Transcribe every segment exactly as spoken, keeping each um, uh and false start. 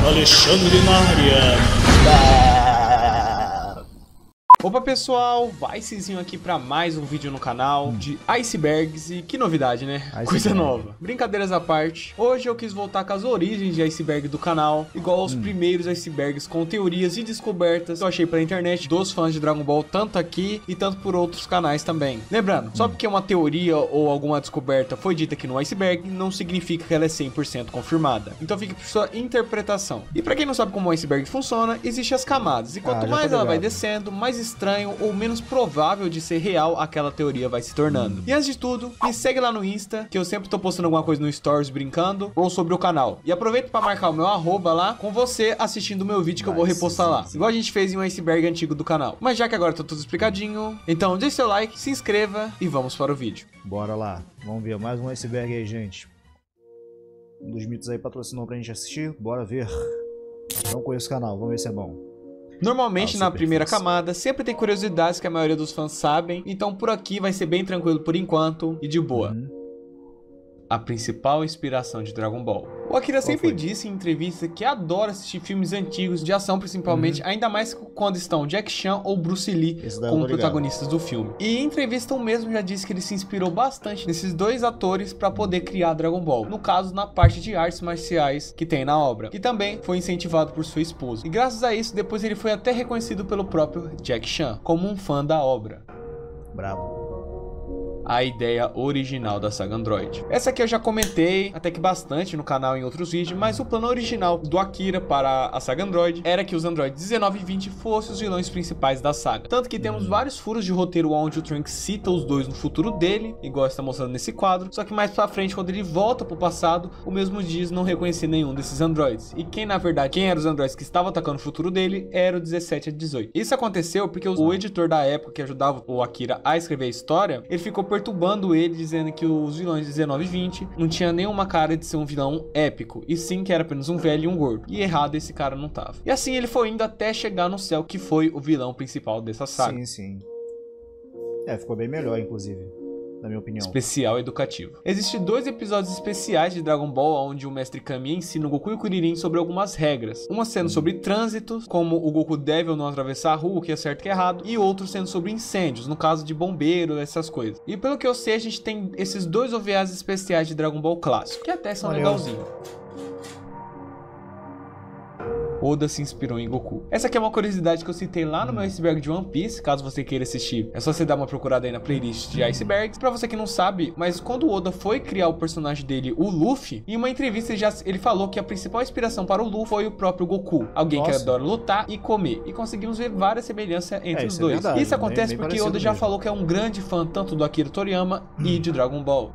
Alexandre na área. Opa pessoal, Vicezinho aqui pra mais um vídeo no canal hum. de icebergs. E que novidade, né? Iceberg. Coisa nova. Brincadeiras à parte, hoje eu quis voltar com as origens de iceberg do canal, igual aos hum. primeiros icebergs com teorias e descobertas que eu achei pela internet dos fãs de Dragon Ball, tanto aqui e tanto por outros canais também. Lembrando, hum. só porque uma teoria ou alguma descoberta foi dita aqui no iceberg, não significa que ela é cem por cento confirmada. Então fique por sua interpretação. E pra quem não sabe como o iceberg funciona, existem as camadas. E quanto ah, mais ela vai descendo, mais estranho ou menos provável de ser real aquela teoria vai se tornando. Hum. E antes de tudo, me segue lá no Insta, que eu sempre tô postando alguma coisa no Stories brincando ou sobre o canal. E aproveita para marcar o meu arroba lá com você assistindo o meu vídeo que eu vou repostar lá. Igual a gente fez em um iceberg antigo do canal. Mas já que agora tá tudo explicadinho, então deixe seu like, se inscreva e vamos para o vídeo. Bora lá, vamos ver mais um iceberg aí, gente. Um dos mitos aí patrocinou pra gente assistir, bora ver. Não conheço o canal, vamos ver se é bom. Normalmente, na primeira camada, sempre tem curiosidades que a maioria dos fãs sabem, então por aqui vai ser bem tranquilo por enquanto e de boa. Uhum. A principal inspiração de Dragon Ball. O Akira Qual sempre foi? disse em entrevista que adora assistir filmes antigos, de ação principalmente, uhum. ainda mais quando estão Jack Chan ou Bruce Lee como protagonistas do filme. E em entrevista o mesmo já disse que ele se inspirou bastante nesses dois atores para poder criar Dragon Ball. No caso, na parte de artes marciais que tem na obra. E também foi incentivado por sua esposa. E graças a isso, depois ele foi até reconhecido pelo próprio Jack Chan como um fã da obra. Bravo. A ideia original da saga Android. Essa aqui eu já comentei até que bastante no canal em outros vídeos, mas o plano original do Akira para a saga Android era que os Androids dezenove e vinte fossem os vilões principais da saga. Tanto que temos vários furos de roteiro onde o Trunks cita os dois no futuro dele, igual está mostrando nesse quadro, só que mais pra frente, quando ele volta pro passado, o mesmo diz não reconhecer nenhum desses Androids. E quem na verdade, quem eram os Androids que estavam atacando o futuro dele, era o dezessete a dezoito. Isso aconteceu porque o editor da época que ajudava o Akira a escrever a história, ele ficou perturbando ele, dizendo que os vilões de dezenove e vinte não tinha nenhuma cara de ser um vilão épico, e sim que era apenas um velho e um gordo. E errado esse cara não tava. E assim ele foi indo até chegar no céu, que foi o vilão principal dessa saga. Sim, sim. É, ficou bem melhor, inclusive, na minha opinião. Especial educativo. Existem dois episódios especiais de Dragon Ball onde o mestre Kami ensina o Goku e o Kuririn sobre algumas regras. Uma sendo sobre trânsitos, como o Goku deve ou não atravessar a rua, o que é certo e que é errado, e outro sendo sobre incêndios, no caso de bombeiro, essas coisas. E pelo que eu sei, a gente tem esses dois O V As especiais de Dragon Ball clássico, que até são legalzinhos. Oda se inspirou em Goku. Essa aqui é uma curiosidade que eu citei lá no meu iceberg de One Piece. Caso você queira assistir, é só você dar uma procurada aí na playlist de icebergs. Pra você que não sabe, mas quando o Oda foi criar o personagem dele, o Luffy, em uma entrevista ele, já, ele falou que a principal inspiração para o Luffy foi o próprio Goku. Alguém Nossa. que adora lutar e comer. E conseguimos ver várias semelhanças entre é, os dois. É verdade, isso acontece bem, bem porque Oda já mesmo. falou que é um grande fã tanto do Akira Toriyama e de Dragon Ball.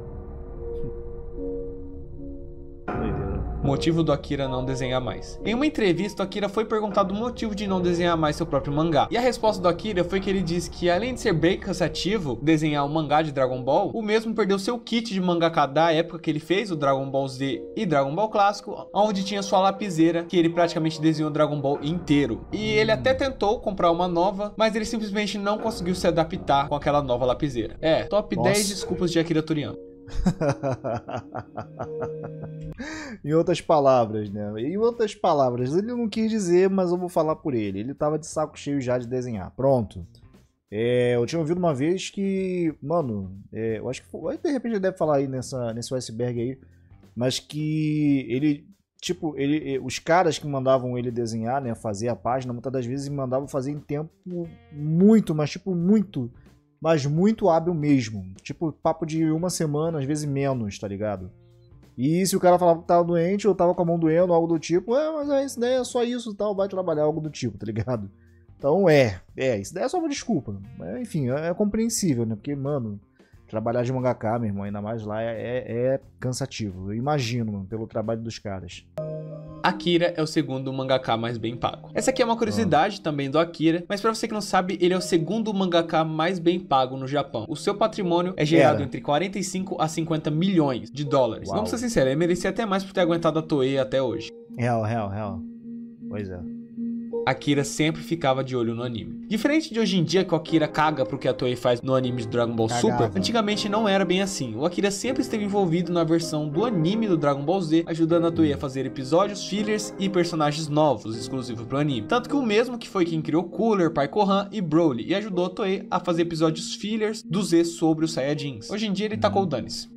Motivo do Akira não desenhar mais. Em uma entrevista, o Akira foi perguntado o motivo de não desenhar mais seu próprio mangá. E a resposta do Akira foi que ele disse que, além de ser bem cansativo desenhar um mangá de Dragon Ball, o mesmo perdeu seu kit de mangaka da época que ele fez, o Dragon Ball Z e Dragon Ball Clássico, onde tinha sua lapiseira, que ele praticamente desenhou o Dragon Ball inteiro. E ele até tentou comprar uma nova, mas ele simplesmente não conseguiu se adaptar com aquela nova lapiseira. É, top Nossa. dez desculpas de Akira Toriyama. Em outras palavras, né? Em outras palavras, ele não quis dizer, mas eu vou falar por ele. Ele tava de saco cheio já de desenhar. Pronto. É, eu tinha ouvido uma vez que, mano, é, eu acho que foi, de repente ele deve falar aí nessa, nesse iceberg aí, mas que ele, tipo, ele, os caras que mandavam ele desenhar, né, fazer a página, muitas das vezes mandavam fazer em tempo muito, mas tipo muito, mas muito hábil mesmo. Tipo, papo de uma semana, às vezes menos, tá ligado? E se o cara falava que tava doente ou tava com a mão doendo, algo do tipo, é, mas é, isso daí é só isso e tal, vai trabalhar, algo do tipo, tá ligado? Então é, é, isso daí é só uma desculpa. Mas, enfim, é, é compreensível, né? Porque, mano, trabalhar de mangaka, meu irmão, ainda mais lá, é, é cansativo. Eu imagino, mano, pelo trabalho dos caras. Akira é o segundo mangaka mais bem pago. Essa aqui é uma curiosidade ah. também do Akira, mas pra você que não sabe, ele é o segundo mangaka mais bem pago no Japão. O seu patrimônio é gerado Era. entre quarenta e cinco a cinquenta milhões de dólares. Uau. Vamos ser sinceros, ele merecia até mais por ter aguentado a Toei até hoje. Real, real, real. Pois é. Akira sempre ficava de olho no anime. Diferente de hoje em dia que o Akira caga pro que a Toei faz no anime de Dragon Ball Cagava. Super, antigamente não era bem assim. O Akira sempre esteve envolvido na versão do anime do Dragon Ball Z, ajudando a Toei a fazer episódios, fillers e personagens novos, exclusivos pro anime. Tanto que o mesmo que foi quem criou Cooler, Pai Gohan e Broly, e ajudou a Toei a fazer episódios fillers do Z sobre os Saiyajins. Hoje em dia ele tacou o dane-se.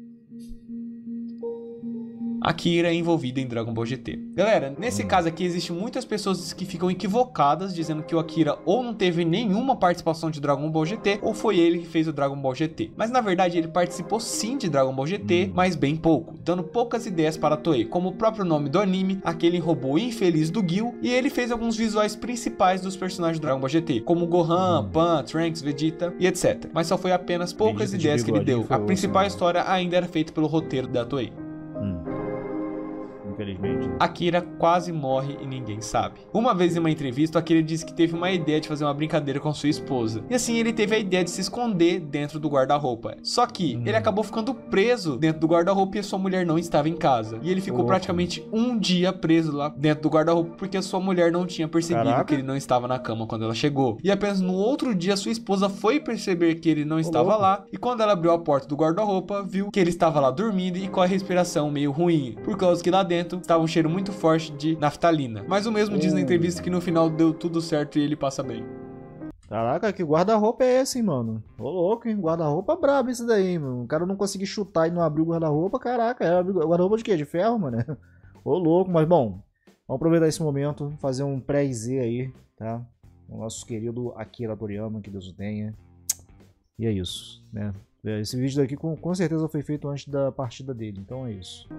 Akira é envolvida em Dragon Ball G T. Galera, nesse caso aqui existem muitas pessoas que ficam equivocadas, dizendo que o Akira ou não teve nenhuma participação de Dragon Ball G T, ou foi ele que fez o Dragon Ball G T. Mas na verdade ele participou sim de Dragon Ball G T, mas bem pouco, dando poucas ideias para a Toei, como o próprio nome do anime, aquele robô infeliz do Gil, e ele fez alguns visuais principais dos personagens do Dragon Ball G T, como Gohan, Pan, Trunks, Vegeta e etcétera. Mas só foi apenas poucas Vegeta ideias que ele deu. A principal assim, história ainda era feita pelo roteiro da Toei. Hum. Infelizmente. Akira quase morre e ninguém sabe. Uma vez em uma entrevista, Akira disse que teve uma ideia de fazer uma brincadeira com sua esposa. E assim ele teve a ideia de se esconder dentro do guarda-roupa. Só que hum. ele acabou ficando preso dentro do guarda-roupa e a sua mulher não estava em casa. E ele ficou Opa. praticamente um dia preso lá dentro do guarda-roupa porque a sua mulher não tinha percebido Caraca. que ele não estava na cama quando ela chegou. E apenas no outro dia sua esposa foi perceber que ele não estava louco. lá. E quando ela abriu a porta do guarda-roupa, viu que ele estava lá dormindo e com a respiração meio ruim. Por causa que lá dentro estava um cheiro muito forte de naftalina. Mas o mesmo diz na entrevista que no final deu tudo certo e ele passa bem. Caraca, que guarda-roupa é esse, hein, mano? Ô louco, hein? Guarda-roupa brabo esse daí, mano. O cara não conseguiu chutar e não abriu o guarda-roupa, caraca. É guarda-roupa de quê? De ferro, mano? Ô louco, mas bom, vamos aproveitar esse momento, fazer um pré-Z aí, tá? O nosso querido Akira Toriyama, que Deus o tenha. E é isso, né? Esse vídeo daqui com, com certeza foi feito antes da partida dele, então é isso.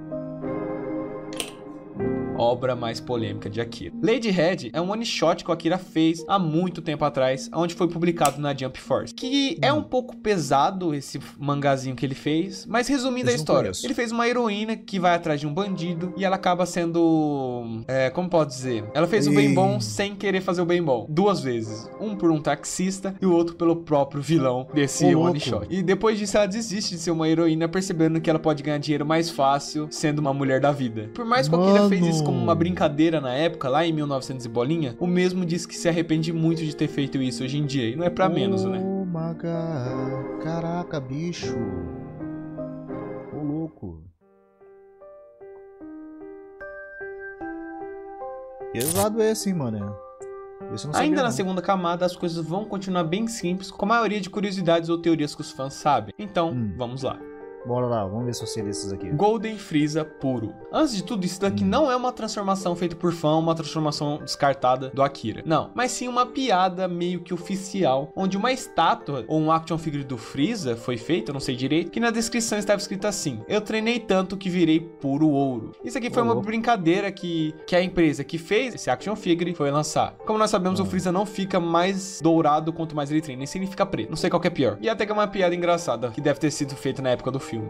Obra mais polêmica de Akira. Lady Red é um one shot que o Akira fez há muito tempo atrás, onde foi publicado na Jump Force, que é um pouco pesado esse mangazinho que ele fez, mas resumindo a história, ele fez uma heroína que vai atrás de um bandido e ela acaba sendo, é, como pode dizer, ela fez o bem bom sem querer fazer o bem bom, duas vezes, um por um taxista e o outro pelo próprio vilão desse Ô, one shot. E depois disso ela desiste de ser uma heroína, percebendo que ela pode ganhar dinheiro mais fácil sendo uma mulher da vida. Por mais que o Akira fez isso como uma brincadeira na época, lá em mil e novecentos e bolinha, o mesmo diz que se arrepende muito de ter feito isso hoje em dia, e não é pra menos, né? Oh my god, caraca, bicho. Ô louco. Pesado esse, hein, mano. Esse eu não sabia, Ainda na não. segunda camada, as coisas vão continuar bem simples, com a maioria de curiosidades ou teorias que os fãs sabem. Então, Hum. vamos lá. Bora lá, vamos ver se eu sei desses aqui. Golden Frieza puro. Antes de tudo, isso daqui não é uma transformação feita por fã, uma transformação descartada do Akira. Não, mas sim uma piada meio que oficial, onde uma estátua ou um action figure do Frieza foi feita, não sei direito, que na descrição estava escrito assim: eu treinei tanto que virei puro ouro. Isso aqui foi Oh, uma louco. brincadeira que, que a empresa que fez esse action figure foi lançar. Como nós sabemos, Oh. o Frieza não fica mais dourado quanto mais ele treina, nem se ele fica preto. Não sei qual que é pior. E até que é uma piada engraçada, que deve ter sido feita na época do filme.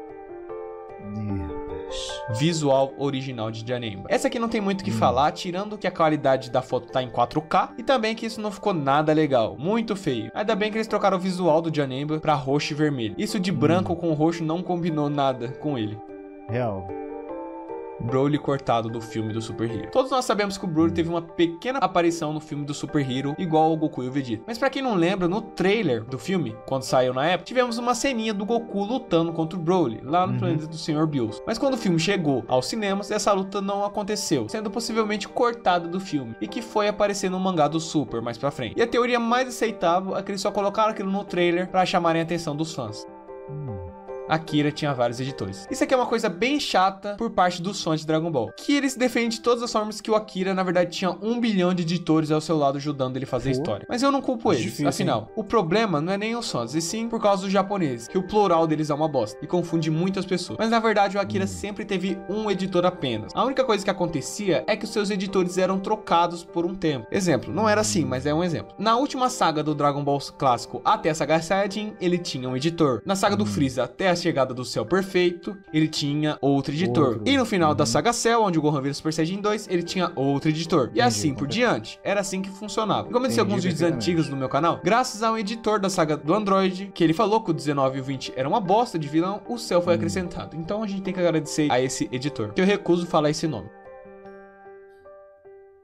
Visual original de Janemba. Essa aqui não tem muito o que falar, tirando que a qualidade da foto tá em quatro K e também que isso não ficou nada legal, muito feio. Ainda bem que eles trocaram o visual do Janemba pra roxo e vermelho. Isso de branco com roxo não combinou nada com ele. Real. Broly cortado do filme do Super Hero. Todos nós sabemos que o Broly teve uma pequena aparição no filme do Super Hero, igual ao Goku e o Vegeta. Mas pra quem não lembra, no trailer do filme, quando saiu na época, tivemos uma ceninha do Goku lutando contra o Broly, lá no Uhum. planeta do senhor Bills. Mas quando o filme chegou aos cinemas, essa luta não aconteceu, sendo possivelmente cortada do filme, e que foi aparecer no mangá do Super mais pra frente. E a teoria mais aceitável é que eles só colocaram aquilo no trailer pra chamarem a atenção dos fãs. Akira tinha vários editores. Isso aqui é uma coisa bem chata por parte dos fãs de Dragon Ball, que eles defendem de todas as formas que o Akira na verdade tinha um bilhão de editores ao seu lado ajudando ele a fazer a Pô. história. Mas eu não culpo eles, Difícil, afinal, hein? o problema não é nem os fãs, e sim por causa dos japoneses, que o plural deles é uma bosta e confunde muitas pessoas. Mas na verdade o Akira sempre teve um editor apenas. A única coisa que acontecia é que os seus editores eram trocados por um tempo. Exemplo, não era assim, mas é um exemplo. Na última saga do Dragon Ball clássico até a saga Saiyajin, ele tinha um editor. Na saga do Freeza até a chegada do Cell Perfeito, ele tinha outro editor. Outro. E no final da saga Cell, onde o Gohan vira Super Saiyajin dois, ele tinha outro editor. E Entendi, assim por compre- diante. Era assim que funcionava. E como eu disse em Entendi alguns vídeos perfeitamente. antigos no meu canal, graças ao editor da saga do Android, que ele falou que o dezenove e o vinte era uma bosta de vilão, o Cell foi acrescentado. Então a gente tem que agradecer a esse editor, que eu recuso falar esse nome.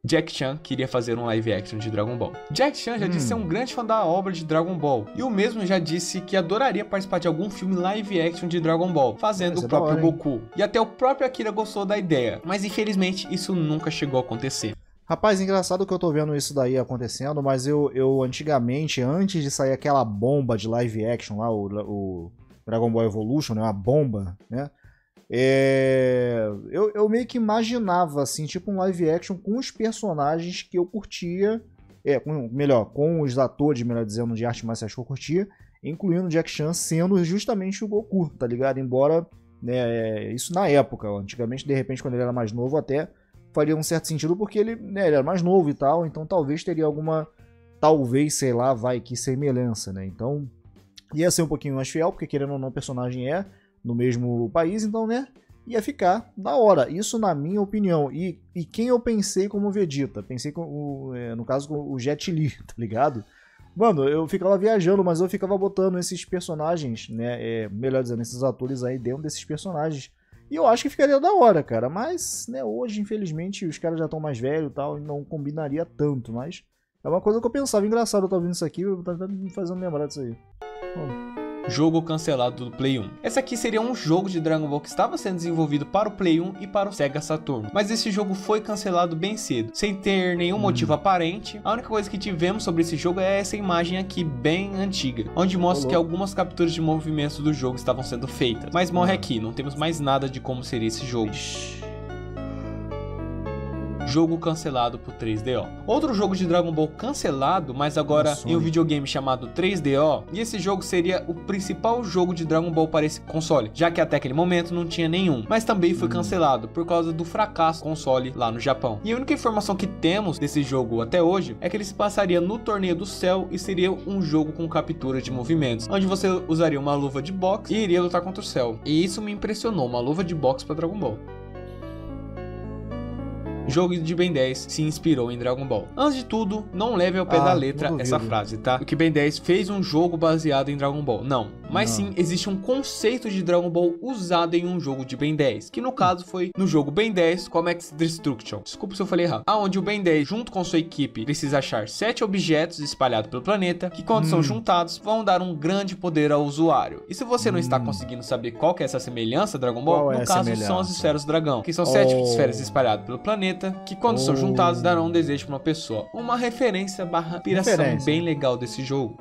Jack Chan queria fazer um live action de Dragon Ball. Jack Chan já hum. disse ser um grande fã da obra de Dragon Ball, e o mesmo já disse que adoraria participar de algum filme live action de Dragon Ball, fazendo o próprio hora, Goku. E até o próprio Akira gostou da ideia, mas infelizmente isso nunca chegou a acontecer. Rapaz, engraçado que eu tô vendo isso daí acontecendo, mas eu, eu antigamente, antes de sair aquela bomba de live action lá, o, o Dragon Ball Evolution, né, uma bomba, né? É, eu, eu meio que imaginava, assim, tipo um live action com os personagens que eu curtia, é, com, melhor, com os atores, melhor dizendo, de arte marciais que eu curtia, incluindo o Jack Chan sendo justamente o Goku, tá ligado? Embora, né, isso na época, antigamente, de repente, quando ele era mais novo, até faria um certo sentido, porque ele, né, ele era mais novo e tal, então talvez teria alguma, talvez, sei lá, vai que semelhança, né? Então, ia ser um pouquinho mais fiel, porque querendo ou não, o personagem é no mesmo país, então, né, ia ficar da hora. Isso na minha opinião. E, e quem eu pensei como Vegeta? Pensei, com o, é, no caso, com o Jet Li, tá ligado? Mano, eu ficava viajando, mas eu ficava botando esses personagens, né, é, melhor dizendo, esses atores aí dentro desses personagens. E eu acho que ficaria da hora, cara. Mas, né, hoje, infelizmente, os caras já estão mais velhos e tal, e não combinaria tanto, mas é uma coisa que eu pensava. Engraçado eu tô ouvindo isso aqui, tá me fazendo lembrar disso aí. Vamos. Jogo cancelado do Play um. Esse aqui seria um jogo de Dragon Ball que estava sendo desenvolvido para o Play um e para o Sega Saturn, mas esse jogo foi cancelado bem cedo, sem ter nenhum hum. motivo aparente. A única coisa que tivemos sobre esse jogo é essa imagem aqui bem antiga, onde mostra Olô. que algumas capturas de movimentos do jogo estavam sendo feitas, mas morre aqui, não temos mais nada de como seria esse jogo. Ixi. Jogo cancelado por três D O. Outro jogo de Dragon Ball cancelado, mas agora Nossa, em um videogame chamado três D O, e esse jogo seria o principal jogo de Dragon Ball para esse console, já que até aquele momento não tinha nenhum, mas também foi cancelado por causa do fracasso do console lá no Japão. E a única informação que temos desse jogo até hoje é que ele se passaria no Torneio do Céu e seria um jogo com captura de movimentos, onde você usaria uma luva de boxe e iria lutar contra o Cell. E isso me impressionou, uma luva de boxe para Dragon Ball. Jogo de Ben dez se inspirou em Dragon Ball. Antes de tudo, não leve ao pé ah, da letra essa frase, tá? Porque Ben dez fez um jogo baseado em Dragon Ball. Não. Mas não. sim, existe um conceito de Dragon Ball usado em um jogo de Ben dez, que no caso foi no jogo Ben dez Comics Destruction. Desculpa se eu falei errado. Aonde o Ben dez, junto com sua equipe, precisa achar sete objetos espalhados pelo planeta, que quando hum. são juntados, vão dar um grande poder ao usuário. E se você hum. não está conseguindo saber qual que é essa semelhança, Dragon Ball, qual no é caso são as esferas do dragão, que são sete oh. esferas espalhadas pelo planeta, que quando oh. são juntados darão um desejo para uma pessoa. Uma referência barra inspiração referência. bem legal desse jogo.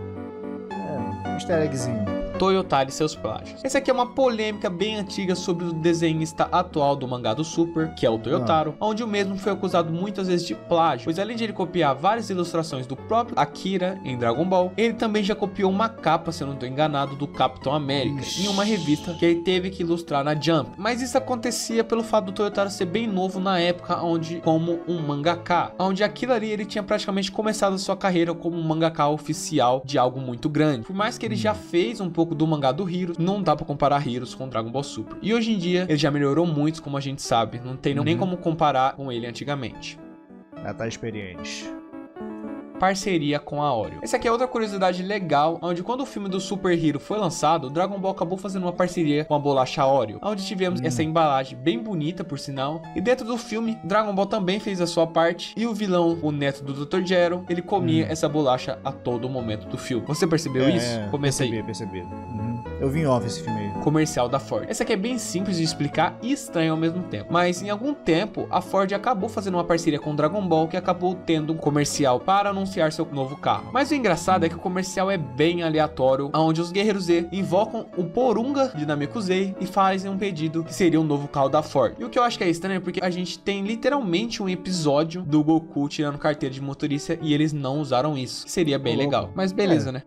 É, um easter eggzinho. Toyotaro e seus plágios. Essa aqui é uma polêmica bem antiga sobre o desenhista atual do mangá do Super, que é o Toyotaro, ah. onde o mesmo foi acusado muitas vezes de plágio, pois além de ele copiar várias ilustrações do próprio Akira em Dragon Ball, ele também já copiou uma capa, se eu não estou enganado, do Capitão América, Ixi. em uma revista que ele teve que ilustrar na Jump. Mas isso acontecia pelo fato do Toyotaro ser bem novo na época, onde como um mangaka, onde aquilo ali ele tinha praticamente começado a sua carreira como um mangaka oficial de algo muito grande. Por mais que ele já fez um pouco do mangá do Heroes, não dá pra comparar Heroes com Dragon Ball Super. E hoje em dia, ele já melhorou muito, como a gente sabe. Não tem uhum. nem como comparar com ele antigamente. Já tá experiente. Parceria com a Oreo. Essa aqui é outra curiosidade legal, onde quando o filme do Super Hero foi lançado, o Dragon Ball acabou fazendo uma parceria com a bolacha Oreo, onde tivemos hum. essa embalagem bem bonita, por sinal. E dentro do filme, Dragon Ball também fez a sua parte, e o vilão, o neto do doutor Gero, ele comia hum. essa bolacha a todo momento do filme. Você percebeu é, isso? Comecei. Percebi, percebi. Uhum. Eu vi em off esse filme aí. Comercial da Ford. Essa aqui é bem simples de explicar e estranha ao mesmo tempo. Mas em algum tempo, a Ford acabou fazendo uma parceria com o Dragon Ball, que acabou tendo um comercial para anunciar seu novo carro. Mas o engraçado é que o comercial é bem aleatório, onde os Guerreiros Z invocam o Porunga de Namekusei e fazem um pedido que seria um novo carro da Ford. E o que eu acho que é estranho é porque a gente tem literalmente um episódio do Goku tirando carteira de motorista e eles não usaram isso. Seria bem oh, legal. Mas beleza, é. né?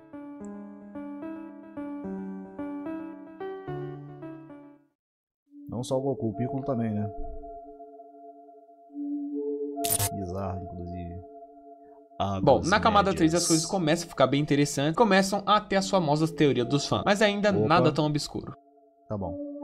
Não só o Goku, o Piccolo também, né? Bizarro, inclusive. Águas Bom, na camada médias. três as coisas começam a ficar bem interessantes, começam a ter as famosas teorias dos fãs, mas ainda Opa. nada tão obscuro. Tá bom.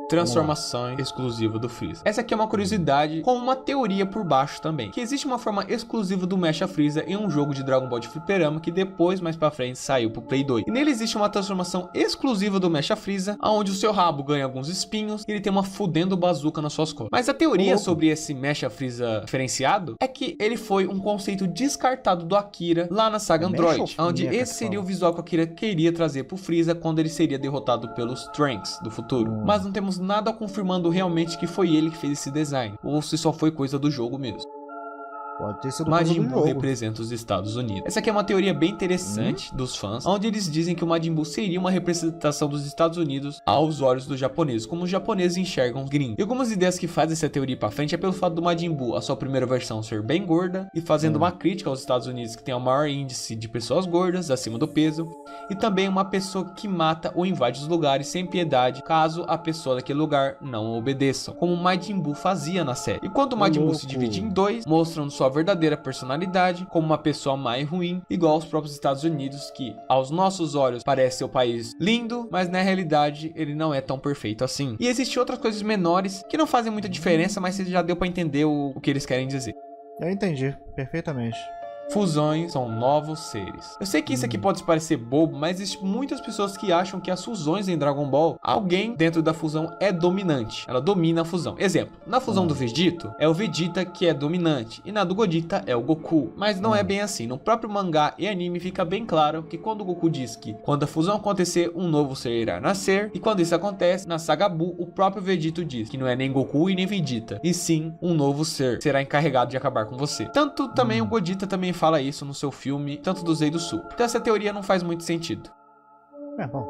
Transformação exclusiva do Freeza. Essa aqui é uma curiosidade com uma teoria por baixo também, que existe uma forma exclusiva do Mecha Freeza em um jogo de Dragon Ball de fliperama que depois, mais pra frente, saiu pro Play dois. E nele existe uma transformação exclusiva do Mecha Freeza, onde o seu rabo ganha alguns espinhos e ele tem uma fudendo bazuca nas suas costas. Mas a teoria sobre esse Mecha Freeza diferenciado é que ele foi um conceito descartado do Akira lá na saga Android, onde esse seria o visual que o Akira queria trazer pro Freeza quando ele seria derrotado pelos Trunks do futuro. Hum. Mas não temos nada confirmando realmente que foi ele que fez esse design, ou se só foi coisa do jogo mesmo. Pode ter sido Majin Buu representa os Estados Unidos. Essa aqui é uma teoria bem interessante hum. dos fãs, onde eles dizem que o Majin Buu seria uma representação dos Estados Unidos aos olhos dos japoneses, como os japoneses enxergam os gringos. E algumas ideias que fazem essa teoria pra frente é pelo fato do Majin Buu, a sua primeira versão, ser bem gorda, e fazendo hum. uma crítica aos Estados Unidos, que tem o maior índice de pessoas gordas, acima do peso, e também uma pessoa que mata ou invade os lugares sem piedade, caso a pessoa daquele lugar não obedeça, como o Majin Buu fazia na série. E quando o Majin Buu se divide em dois, mostrando sua verdadeira personalidade como uma pessoa má e ruim, igual aos próprios Estados Unidos, que aos nossos olhos parece ser o país lindo, mas na realidade ele não é tão perfeito assim. E existem outras coisas menores que não fazem muita diferença, mas já deu pra entender o, o que eles querem dizer. Eu entendi perfeitamente. Fusões são novos seres. Eu sei que isso aqui pode parecer bobo, mas existem muitas pessoas que acham que as fusões em Dragon Ball, alguém dentro da fusão é dominante. Ela domina a fusão. Exemplo, na fusão do Vegito, é o Vegeta que é dominante, e na do Godita é o Goku. Mas não é bem assim. No próprio mangá e anime fica bem claro que quando o Goku diz que quando a fusão acontecer, um novo ser irá nascer, e quando isso acontece, na saga Buu, o próprio Vegito diz que não é nem Goku e nem Vegeta, e sim um novo ser será encarregado de acabar com você. Tanto também o Godita também fala isso no seu filme, tanto do Zei do Sul. Então essa teoria não faz muito sentido. É bom.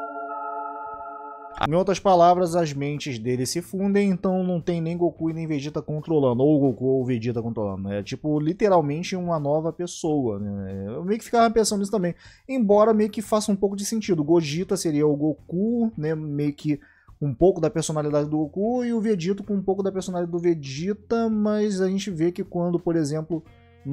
Em outras palavras, as mentes deles se fundem, então não tem nem Goku e nem Vegeta controlando, ou Goku ou Vegeta controlando. É tipo, literalmente uma nova pessoa, né? Eu meio que ficava pensando nisso também. Embora meio que faça um pouco de sentido. O Gogeta seria o Goku, né? Meio que um pouco da personalidade do Goku, e o Vegeta com um pouco da personalidade do Vegeta, mas a gente vê que quando, por exemplo,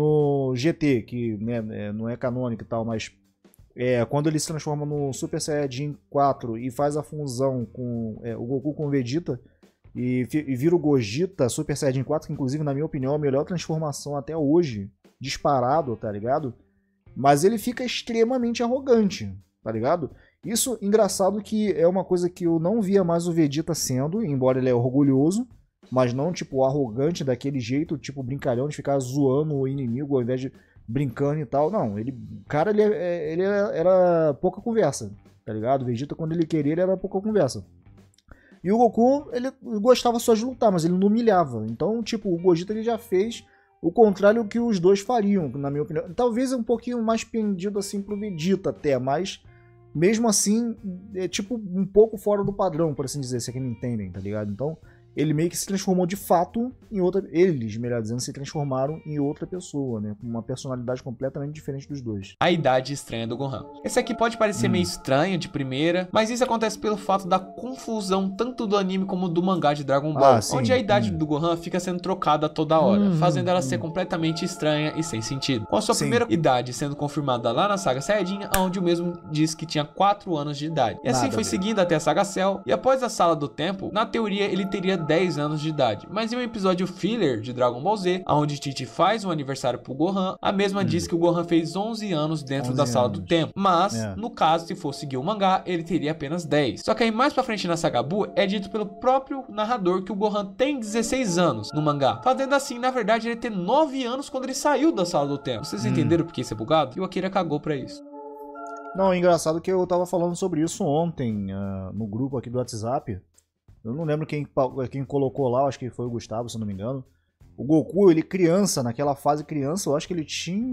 no G T, que né, não é canônico e tal, mas é, quando ele se transforma no Super Saiyajin quatro e faz a fusão com é, o Goku com o Vegeta e, e vira o Gogeta Super Saiyajin quatro, que inclusive na minha opinião é a melhor transformação até hoje, disparado, tá ligado? Mas ele fica extremamente arrogante, tá ligado? Isso, engraçado que é uma coisa que eu não via mais o Vegeta sendo, embora ele é orgulhoso, mas não, tipo, arrogante daquele jeito, tipo, brincalhão de ficar zoando o inimigo ao invés de brincando e tal. Não, ele, cara, ele, ele era, era pouca conversa, tá ligado? O Vegeta, quando ele queria, ele era pouca conversa. E o Goku, ele gostava só de lutar, mas ele não humilhava. Então, tipo, o Gogeta, ele já fez o contrário que os dois fariam, na minha opinião. Talvez um pouquinho mais pendido, assim, pro Vegeta até, mas mesmo assim, é tipo um pouco fora do padrão, por assim dizer, se é que me entendem, tá ligado? Então, ele meio que se transformou de fato em outra... Eles, melhor dizendo, se transformaram em outra pessoa, né? Com uma personalidade completamente diferente dos dois. A idade estranha do Gohan. Esse aqui pode parecer hum. meio estranho de primeira, mas isso acontece pelo fato da confusão tanto do anime como do mangá de Dragon Ball, ah, onde a idade hum. do Gohan fica sendo trocada toda hora, hum, fazendo ela hum. ser completamente estranha e sem sentido. Com a sua sim. primeira idade sendo confirmada lá na saga Saiyajin, onde o mesmo diz que tinha quatro anos de idade. E assim Nada foi seguindo até a saga Cell, e após a Sala do Tempo, na teoria ele teria dez anos de idade. Mas em um episódio filler de Dragon Ball Z, onde Tite faz um aniversário pro Gohan, a mesma hum. diz que o Gohan fez onze anos dentro da Sala anos. do Tempo. Mas, é. no caso, se for seguir o mangá, ele teria apenas dez. Só que aí mais pra frente na saga Buu, é dito pelo próprio narrador que o Gohan tem dezesseis anos no mangá. Fazendo assim, na verdade, ele ter nove anos quando ele saiu da Sala do Tempo. Vocês hum. entenderam por que isso é bugado? E o Akira cagou pra isso. Não, é engraçado que eu tava falando sobre isso ontem uh, no grupo aqui do WhatsApp. Eu não lembro quem, quem colocou lá, acho que foi o Gustavo, se eu não me engano. O Goku, ele criança, naquela fase criança, eu acho que ele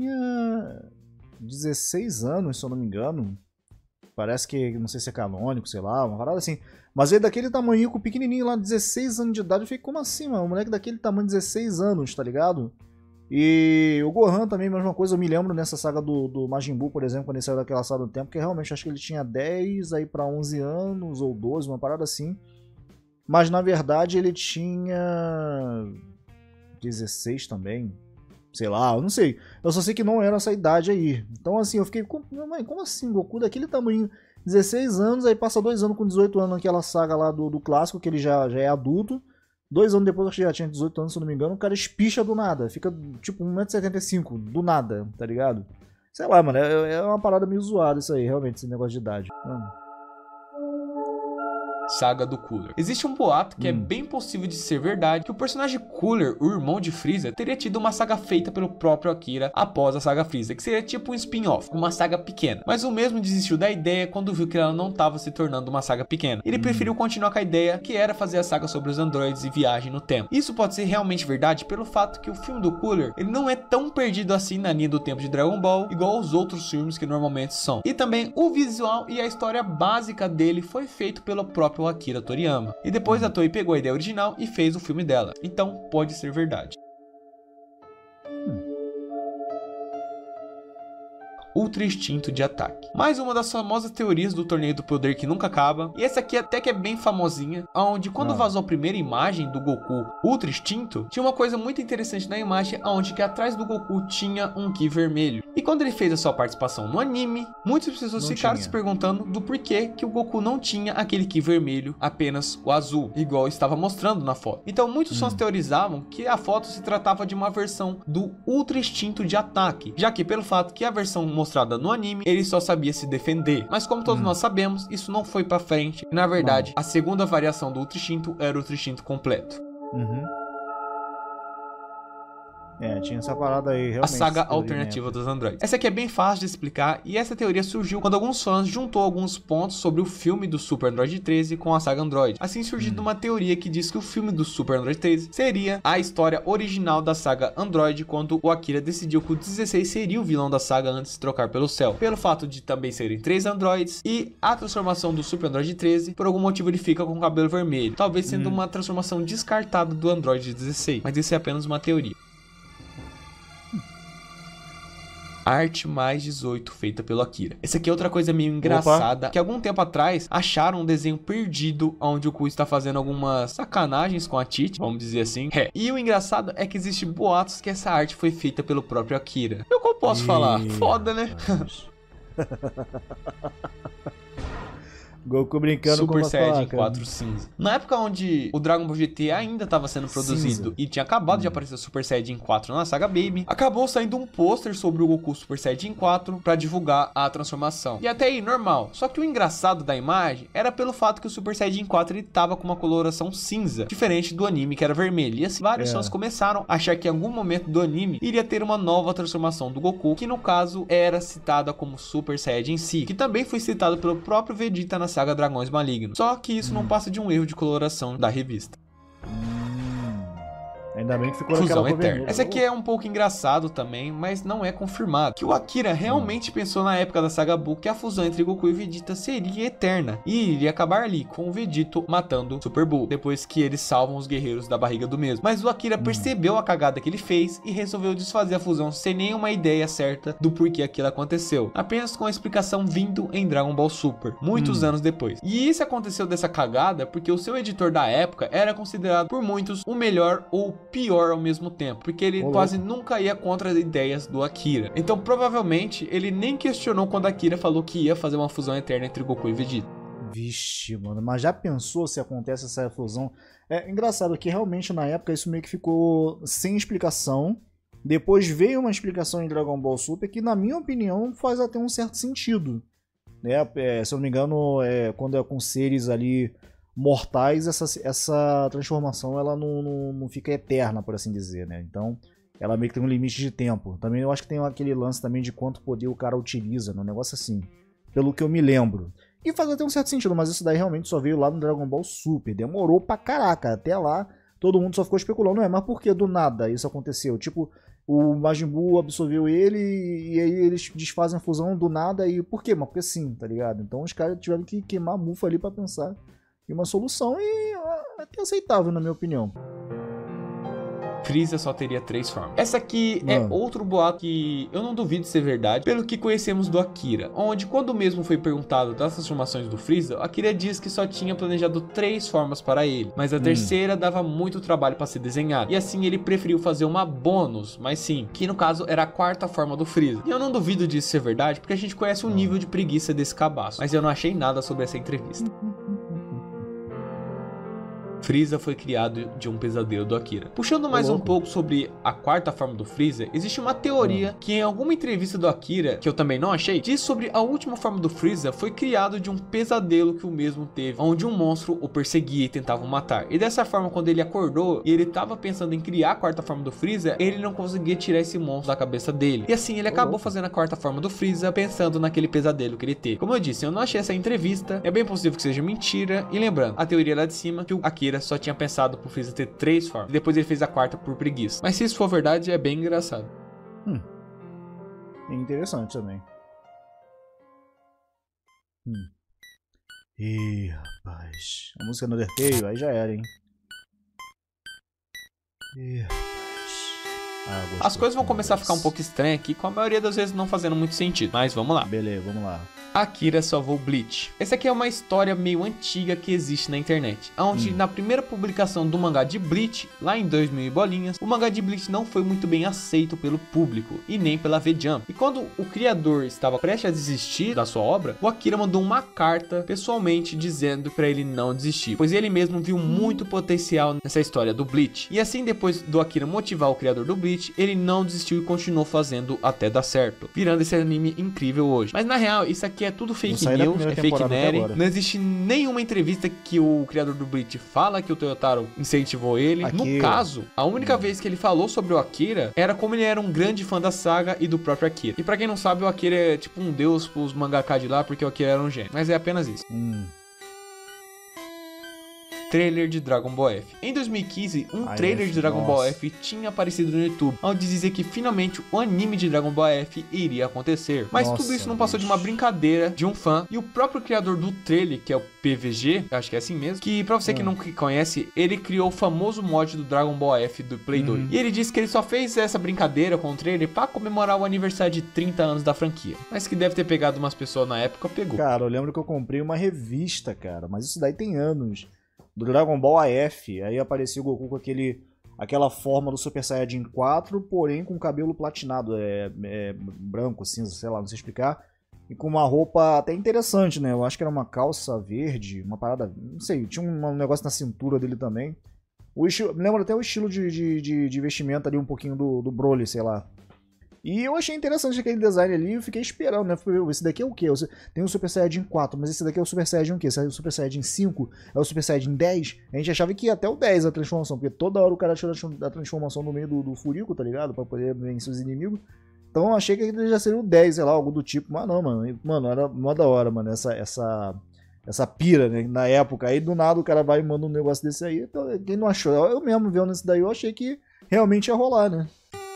tinha dezesseis anos, se eu não me engano. Parece que, não sei se é canônico, sei lá, uma parada assim. Mas ele daquele tamanho, pequenininho lá, dezesseis anos de idade, eu fiquei, como assim, mano? Um moleque daquele tamanho, dezesseis anos, tá ligado? E o Gohan também, mesma coisa, eu me lembro nessa saga do, do Majin Buu, por exemplo, quando ele saiu daquela Sala do Tempo, que realmente acho que ele tinha dez, aí pra onze anos, ou doze, uma parada assim. Mas na verdade ele tinha dezesseis também, sei lá, eu não sei. Eu só sei que não era essa idade aí. Então assim, eu fiquei, como, mãe, como assim, Goku daquele tamanho dezesseis anos, aí passa dois anos com dezoito anos naquela saga lá do, do clássico, que ele já, já é adulto. Dois anos depois, acho que já tinha dezoito anos, se eu não me engano, o cara espicha do nada. Fica tipo um metro e setenta e cinco, do nada, tá ligado? Sei lá, mano, é, é uma parada meio zoada isso aí, realmente, esse negócio de idade. Hum. Saga do Cooler. Existe um boato que hum. é bem possível de ser verdade, que o personagem Cooler, o irmão de Freeza, teria tido uma saga feita pelo próprio Akira após a saga Freeza, que seria tipo um spin-off, uma saga pequena. Mas o mesmo desistiu da ideia quando viu que ela não estava se tornando uma saga pequena. Ele hum. preferiu continuar com a ideia, que era fazer a saga sobre os androides e viagem no tempo. Isso pode ser realmente verdade pelo fato que o filme do Cooler, ele não é tão perdido assim na linha do tempo de Dragon Ball, igual os outros filmes que normalmente são. E também o visual e a história básica dele foi feito pelo próprio Akira Toriyama. E depois a Toei pegou a ideia original e fez o filme dela. Então pode ser verdade. Ultra Instinto de Ataque. Mais uma das famosas teorias do Torneio do Poder que nunca acaba. E essa aqui até que é bem famosinha, onde quando ah. vazou a primeira imagem do Goku Ultra Instinto, tinha uma coisa muito interessante na imagem, onde que atrás do Goku tinha um Ki vermelho. E quando ele fez a sua participação no anime, muitas pessoas não ficaram tinha. se perguntando do porquê que o Goku não tinha aquele Ki vermelho, apenas o azul, igual estava mostrando na foto. Então muitos hum. fãs teorizavam que a foto se tratava de uma versão do Ultra Instinto de Ataque, já que pelo fato que a versão mostrada no anime, ele só sabia se defender. Mas como todos hum. nós sabemos, isso não foi pra frente. E, na verdade, não. a segunda variação do Ultra Instinto era o Ultra Instinto completo. Uhum. É, tinha essa parada aí, realmente. A saga alternativa dos androides. Essa aqui é bem fácil de explicar e essa teoria surgiu quando alguns fãs juntou alguns pontos sobre o filme do Super Android treze com a saga Android. Assim surgiu hum. uma teoria que diz que o filme do Super Android treze seria a história original da saga Android, quando o Akira decidiu que o dezesseis seria o vilão da saga antes de trocar pelo céu. Pelo fato de também serem três androides e a transformação do Super Android treze, por algum motivo ele fica com o cabelo vermelho, talvez sendo hum. uma transformação descartada do Android dezesseis, mas isso é apenas uma teoria. Arte mais dezoito, feita pelo Akira. Essa aqui é outra coisa meio engraçada, Opa. que algum tempo atrás acharam um desenho perdido onde o Goku está fazendo algumas sacanagens com a Tite, vamos dizer assim. É. E o engraçado é que existe boatos que essa arte foi feita pelo próprio Akira. Eu como posso e... falar? Foda, né? Goku brincando Super com Saiyajin quatro cinza. Na época onde o Dragon Ball G T ainda estava sendo produzido cinza. e tinha acabado hum. de aparecer o Super Saiyajin quatro na saga Baby, acabou saindo um pôster sobre o Goku Super Saiyajin quatro para divulgar a transformação. E até aí, normal. Só que o engraçado da imagem era pelo fato que o Super Saiyajin quatro ele tava com uma coloração cinza, diferente do anime que era vermelho. E assim, vários fãs é. começaram a achar que em algum momento do anime iria ter uma nova transformação do Goku, que no caso era citada como Super Saiyajin Si, que também foi citado pelo próprio Vegeta na saga Dragões Malignos. Só que isso hum. não passa de um erro de coloração da revista. Ainda bem que ficou Fusão Eterna. Essa aqui é um pouco engraçado também, mas não é confirmado. Que o Akira realmente hum. pensou na época da saga Buu que a fusão entre Goku e Vegeta seria eterna. E iria acabar ali, com o Vegeta matando Super Buu, depois que eles salvam os guerreiros da barriga do mesmo. Mas o Akira hum. percebeu a cagada que ele fez e resolveu desfazer a fusão sem nenhuma ideia certa do porquê aquilo aconteceu. Apenas com a explicação vindo em Dragon Ball Super, muitos hum. anos depois. E isso aconteceu dessa cagada porque o seu editor da época era considerado por muitos o melhor ou pior ao mesmo tempo, porque ele Olá. quase nunca ia contra as ideias do Akira. Então provavelmente ele nem questionou quando Akira falou que ia fazer uma fusão eterna entre Goku e Vegeta. Vixe, mano, mas já pensou se acontece essa fusão? É engraçado que realmente na época isso meio que ficou sem explicação. Depois veio uma explicação em Dragon Ball Super que, na minha opinião, faz até um certo sentido. É, é, se eu não me engano, é, quando é com seres ali mortais, essa, essa transformação ela não, não, não fica eterna, por assim dizer, né? Então, ela meio que tem um limite de tempo. Também eu acho que tem aquele lance também de quanto poder o cara utiliza, né? Um negócio assim, pelo que eu me lembro. E faz até um certo sentido, mas isso daí realmente só veio lá no Dragon Ball Super. Demorou pra caraca, até lá todo mundo só ficou especulando, é, mas por que do nada isso aconteceu? Tipo, o Majin Buu absorveu ele e aí eles desfazem a fusão do nada e por quê? Mas porque sim, tá ligado? Então os caras tiveram que queimar a mufa ali pra pensar em uma solução e até aceitável, na minha opinião. Freeza só teria três formas. Essa aqui é Mano. outro boato que eu não duvido ser verdade, pelo que conhecemos do Akira, onde quando mesmo foi perguntado das transformações do Freeza, o Akira diz que só tinha planejado três formas para ele, mas a Hum. terceira dava muito trabalho para ser desenhada, e assim ele preferiu fazer uma bônus, mas sim, que no caso era a quarta forma do Freeza. E eu não duvido disso ser verdade, porque a gente conhece o nível de preguiça desse cabaço, mas eu não achei nada sobre essa entrevista. Freeza foi criado de um pesadelo do Akira. Puxando mais um pouco sobre a quarta forma do Freeza, existe uma teoria que em alguma entrevista do Akira, que eu também não achei, diz sobre a última forma do Freeza foi criado de um pesadelo que o mesmo teve, onde um monstro o perseguia e tentava o matar. E dessa forma, quando ele acordou e ele estava pensando em criar a quarta forma do Freeza, ele não conseguia tirar esse monstro da cabeça dele. E assim ele acabou fazendo a quarta forma do Freeza pensando naquele pesadelo que ele teve. Como eu disse, eu não achei essa entrevista, é bem possível que seja mentira. E lembrando, a teoria lá de cima que o Akira só tinha pensado pro Freeza ter três formas. E depois ele fez a quarta por preguiça. Mas se isso for verdade, é bem engraçado. Hum. É interessante também. Hum. Ih, rapaz. A música no Undertale, aí já era, hein? Ih, rapaz. Ah, gostei. As coisas vão começar a ficar um pouco estranhas aqui, com a maioria das vezes não fazendo muito sentido. Mas vamos lá. Beleza, vamos lá. Akira salvou Bleach. Essa aqui é uma história meio antiga que existe na internet, onde hum. na primeira publicação do mangá de Bleach, lá em dois mil e bolinhas, o mangá de Bleach não foi muito bem aceito pelo público e nem pela V-Jump. E quando o criador estava prestes a desistir da sua obra, o Akira mandou uma carta pessoalmente dizendo para ele não desistir, pois ele mesmo viu muito potencial nessa história do Bleach. E assim, depois do Akira motivar o criador do Bleach, ele não desistiu e continuou fazendo até dar certo, virando esse anime incrível hoje. Mas na real, isso aqui é tudo fake news, é fake nerd. Não existe nenhuma entrevista que o criador do Bleach fala que o Toyotaro incentivou ele. Akira. No caso, a única hum. vez que ele falou sobre o Akira era como ele era um grande fã da saga e do próprio Akira. E pra quem não sabe, o Akira é tipo um deus pros mangaka de lá, porque o Akira era um gênio. Mas é apenas isso. Hum. Trailer de Dragon Ball F. Em dois mil e quinze, um Ai, trailer F, de Dragon nossa. Ball F tinha aparecido no YouTube, onde dizia que finalmente o anime de Dragon Ball F iria acontecer. Mas nossa, tudo isso não passou bicho. de uma brincadeira de um fã, e o próprio criador do trailer, que é o P V G, acho que é assim mesmo, que pra você hum. que não conhece, ele criou o famoso mod do Dragon Ball F do Play hum. dois. E ele disse que ele só fez essa brincadeira com o trailer pra comemorar o aniversário de trinta anos da franquia. Mas que deve ter pegado umas pessoas na época, pegou. Cara, eu lembro que eu comprei uma revista, cara, mas isso daí tem anos. Do Dragon Ball A F, aí apareceu o Goku com aquele, aquela forma do Super Saiyajin quatro, porém com cabelo platinado, é, é branco, cinza, sei lá, não sei explicar, e com uma roupa até interessante, né? Eu acho que era uma calça verde, uma parada, não sei, tinha um, um negócio na cintura dele também. O estilo, me lembro até o estilo de, de, de, de vestimenta ali, um pouquinho do, do Broly, sei lá. E eu achei interessante aquele design ali, eu fiquei esperando, né? Esse daqui é o quê? Tem o Super Saiyajin quatro, mas esse daqui é o Super Saiyajin o quê? Esse é o Super Saiyajin cinco? É o Super Saiyajin dez? A gente achava que ia até o dez a transformação, porque toda hora o cara tira a transformação no meio do, do furico, tá ligado? Pra poder vencer os inimigos. Então eu achei que ele já seria o dez, sei lá, algo do tipo. Mas não, mano. Mano, era mó da hora, mano, essa... essa... Essa pira, né, na época. Aí do nada o cara vai e manda um negócio desse aí. Então, quem não achou? Eu mesmo vendo isso daí, eu achei que realmente ia rolar, né?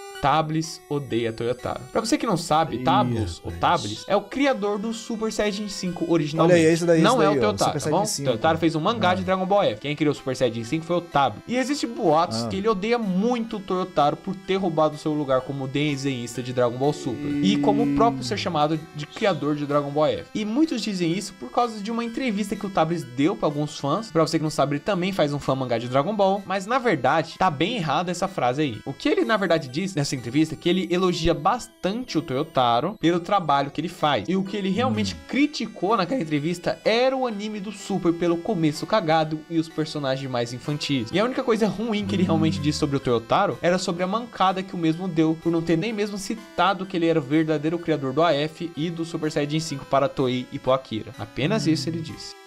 Tablis odeia Toyotaro. Pra você que não sabe, Tablis, ou Tablis, é o criador do Super Saiyajin cinco originalmente. Olha aí, esse daí, não esse é daí, o Toyotaro, tá bom? O Toyotaro fez um mangá ah. de Dragon Ball F. Quem criou o Super Saiyajin cinco foi o Tablis. E existe boatos ah. que ele odeia muito o Toyotaro por ter roubado seu lugar como desenhista de Dragon Ball Super. E, e como o próprio ser chamado de criador de Dragon Ball F. E muitos dizem isso por causa de uma entrevista que o Tablis deu pra alguns fãs. Pra você que não sabe, ele também faz um fã mangá de Dragon Ball. Mas na verdade, tá bem errada essa frase aí. O que ele na verdade diz nessa entrevista é que ele elogia bastante o Toyotaro pelo trabalho que ele faz. E o que ele realmente hum. criticou naquela entrevista era o anime do Super pelo começo cagado e os personagens mais infantis. E a única coisa ruim que ele realmente disse sobre o Toyotaro era sobre a mancada que o mesmo deu por não ter nem mesmo citado que ele era o verdadeiro criador do A F e do Super Saiyajin cinco para a Toei e pro Akira. Apenas hum. isso ele disse.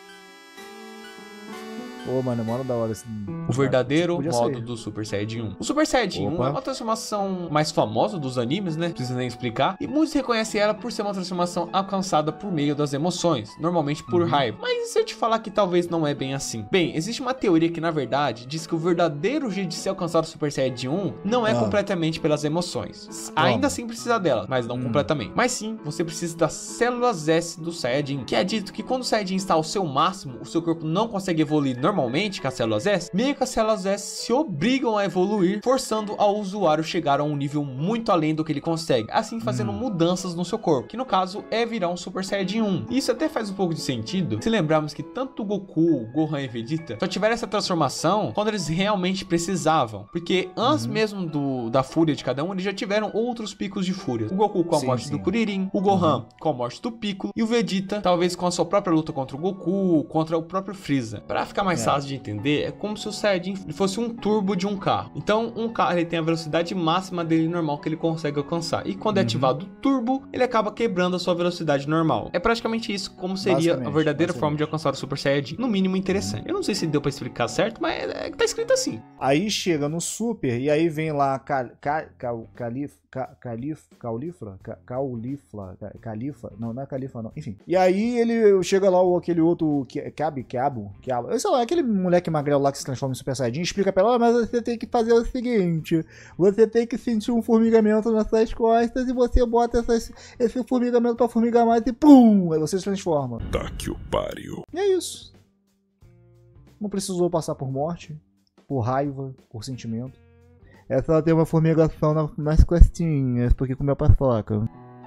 Pô, mano, mano, da hora esse... O verdadeiro modo sair. do Super Saiyajin um. O Super Saiyajin Opa. um é uma transformação mais famosa dos animes, né? Não precisa nem explicar. E muitos reconhecem ela por ser uma transformação alcançada por meio das emoções, normalmente por uhum. raiva. Mas se eu te falar que talvez não é bem assim? Bem, existe uma teoria que, na verdade, diz que o verdadeiro jeito de se alcançar o Super Saiyajin um não é ah. completamente pelas emoções. Ah. Ainda assim precisa dela, mas não hum. completamente. Mas sim, você precisa das células S do Saiyajin, que é dito que quando o Saiyajin está ao seu máximo, o seu corpo não consegue evoluir normalmente normalmente com as células S, meio que as células S se obrigam a evoluir, forçando ao usuário chegar a um nível muito além do que ele consegue, assim fazendo hum. mudanças no seu corpo, que no caso é virar um Super Saiyajin um. E isso até faz um pouco de sentido se lembrarmos que tanto Goku, Gohan e Vegeta só tiveram essa transformação quando eles realmente precisavam, porque antes uhum. mesmo do, da fúria de cada um, eles já tiveram outros picos de fúria. O Goku com a sim, morte sim. do Kuririn, o Gohan uhum. com a morte do Piccolo e o Vegeta talvez com a sua própria luta contra o Goku, contra o próprio Freeza. Pra ficar mais é. fácil de entender, é como se o Saiyajin fosse um turbo de um carro. Então um carro ele tem a velocidade máxima dele normal que ele consegue alcançar, e quando uhum. é ativado o turbo, ele acaba quebrando a sua velocidade normal. É praticamente isso como seria a verdadeira forma de alcançar o Super Saiyajin. No mínimo interessante. Uhum. Eu não sei se deu pra explicar certo, mas é, tá escrito assim. Aí chega no Super e aí vem lá Cal, Cal, Cal, Calif, Calif, Caulifla, Caulifla, Califa, não, não é Califa não, enfim. E aí ele chega lá o aquele outro Cab, Cabo, Cabo, sei lá, aquele moleque magrelo lá que se transforma em Super Saiyajin, explica pra ela, ah, mas você tem que fazer o seguinte, você tem que sentir um formigamento nas suas costas e você bota essas, esse formigamento pra formigar mais e pum, aí você se transforma. Tá que o pariu. E é isso. Não precisou passar por morte, por raiva, por sentimento. É só ter uma formigação na, nas costinhas, porque comeu paçoca.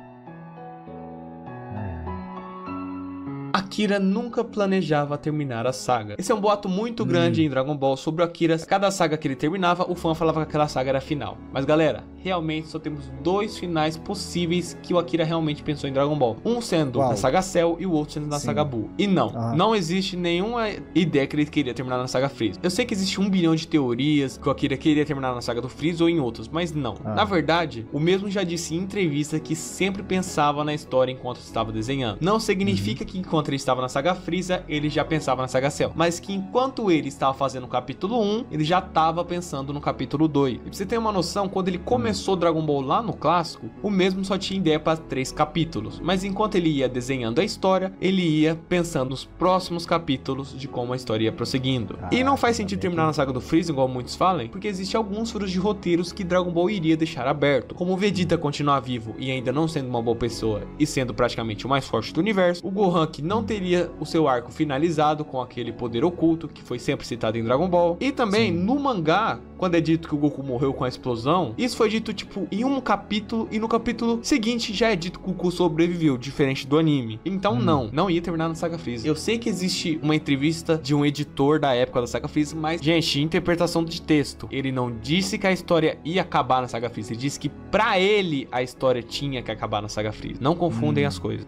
Akira nunca planejava terminar a saga. Esse é um boato muito hum. grande em Dragon Ball sobre o Akira. Cada saga que ele terminava, o fã falava que aquela saga era a final. Mas galera, realmente só temos dois finais possíveis que o Akira realmente pensou em Dragon Ball. Um sendo Uau. na saga Cell e o outro sendo na Sim. saga Buu. E não, ah. não existe nenhuma ideia que ele queria terminar na saga Freeza. Eu sei que existe um bilhão de teorias que o Akira queria terminar na saga do Freeza ou em outros, mas não. Ah. Na verdade, o mesmo já disse em entrevista que sempre pensava na história enquanto estava desenhando. Não significa uhum. que enquanto ele estava na saga Freeza, ele já pensava na saga Cell, mas que enquanto ele estava fazendo o capítulo um, ele já estava pensando no capítulo dois. E pra você ter uma noção, quando ele começou Dragon Ball lá no clássico, o mesmo só tinha ideia para três capítulos, mas enquanto ele ia desenhando a história, ele ia pensando nos próximos capítulos de como a história ia prosseguindo. Ah, e não faz sentido terminar na saga do Freeza, igual muitos falam, porque existe alguns furos de roteiros que Dragon Ball iria deixar aberto, como o Vegeta continuar vivo e ainda não sendo uma boa pessoa e sendo praticamente o mais forte do universo, o Gohan que não teria o seu arco finalizado com aquele poder oculto que foi sempre citado em Dragon Ball, e também Sim. no mangá, quando é dito que o Goku morreu com a explosão, isso foi dito tipo em um capítulo, e no capítulo seguinte já é dito que o Goku sobreviveu, diferente do anime. Então hum. não, não ia terminar na saga Freeza. Eu sei que existe uma entrevista de um editor da época da saga Freeza, mas gente, interpretação de texto, ele não disse que a história ia acabar na saga Freeza, ele disse que pra ele a história tinha que acabar na saga Freeza. Não confundem hum. as coisas.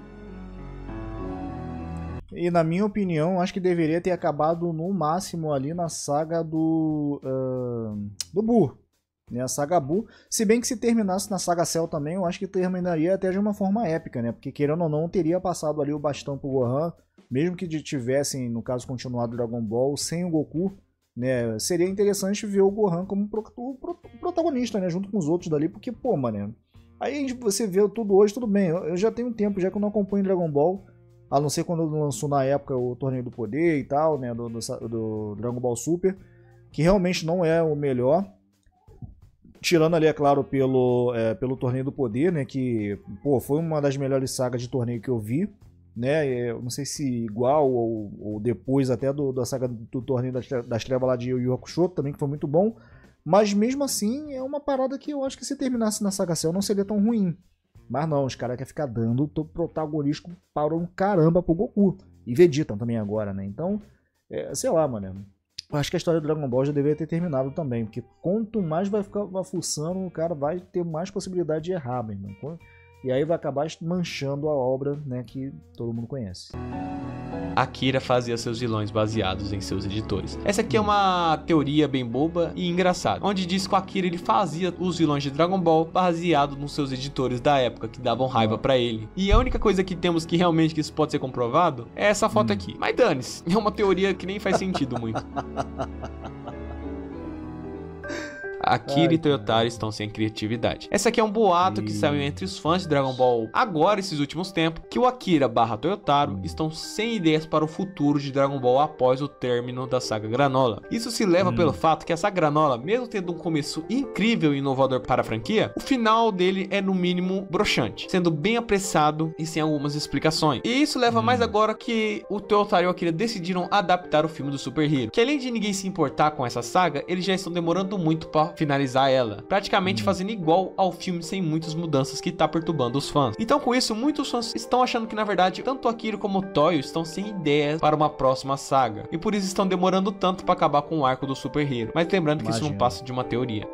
E na minha opinião, acho que deveria ter acabado no máximo ali na saga do uh, do Buu, né? A saga Buu. Se bem que se terminasse na saga Cell também, eu acho que terminaria até de uma forma épica, né? Porque querendo ou não, teria passado ali o bastão pro Gohan, mesmo que tivessem, no caso, continuado Dragon Ball sem o Goku, né? Seria interessante ver o Gohan como pro, pro, protagonista, né? Junto com os outros dali, porque, pô, mano, aí você vê tudo hoje, tudo bem. Eu, eu já tenho um tempo, já que eu não acompanho Dragon Ball, a não ser quando lançou na época o Torneio do Poder e tal, né, do, do, do Dragon Ball Super, que realmente não é o melhor, tirando ali, é claro, pelo, é, pelo Torneio do Poder, né, que, pô, foi uma das melhores sagas de torneio que eu vi, né, eu não sei se igual ou, ou depois até do, da saga do Torneio das, das Trevas lá de Yu Yu Hakusho, também que foi muito bom, mas mesmo assim é uma parada que eu acho que se terminasse na saga Cell não seria tão ruim. Mas não, os caras querem ficar dando protagonismo para um caramba pro Goku. E Vegeta também agora, né? Então, é, sei lá, mano. Acho que a história do Dragon Ball já deveria ter terminado também. Porque quanto mais vai ficar vai fuçando, o cara vai ter mais possibilidade de errar, meu irmão. E aí vai acabar manchando a obra, né, que todo mundo conhece. Akira fazia seus vilões baseados em seus editores. Essa aqui é uma teoria bem boba e engraçada, onde diz que o Akira ele fazia os vilões de Dragon Ball baseado nos seus editores da época, que davam raiva pra ele. E a única coisa que temos que realmente que isso pode ser comprovado é essa foto hum. aqui. Mas dane-se, é uma teoria que nem faz sentido muito. Akira Ai, e Toyotaro estão sem criatividade. Essa aqui é um boato que saiu entre os fãs de Dragon Ball agora, esses últimos tempos, que o Akira barra Toyotaro estão sem ideias para o futuro de Dragon Ball após o término da saga Granola. Isso se leva hum. pelo fato que essa Granola, mesmo tendo um começo incrível e inovador para a franquia, o final dele é no mínimo broxante, sendo bem apressado e sem algumas explicações. E isso leva hum. mais agora que o Toyotaro e o Akira decidiram adaptar o filme do Super Hero, que além de ninguém se importar com essa saga, eles já estão demorando muito para finalizar ela, praticamente hum. fazendo igual ao filme sem muitas mudanças que tá perturbando os fãs. Então com isso, muitos fãs estão achando que na verdade tanto o Akira como o Toyo estão sem ideias para uma próxima saga, e por isso estão demorando tanto para acabar com o arco do Super Hero. Mas lembrando que Imagina. isso não passa de uma teoria.